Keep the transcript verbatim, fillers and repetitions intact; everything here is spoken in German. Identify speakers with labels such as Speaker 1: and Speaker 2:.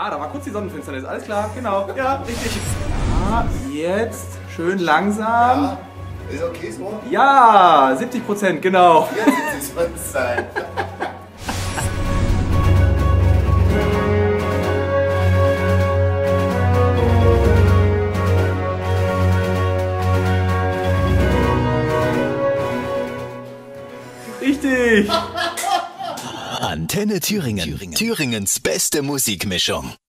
Speaker 1: Ah, da war kurz die Sonnenfinsternis. Alles klar, genau. Ja, richtig. Ah, jetzt schön langsam.
Speaker 2: Ja, ist okay so?
Speaker 1: Ja, siebzig Prozent, genau.
Speaker 2: Jetzt wird es sein.
Speaker 1: Richtig.
Speaker 3: Antenne Thüringen. Thüringens beste Musikmischung.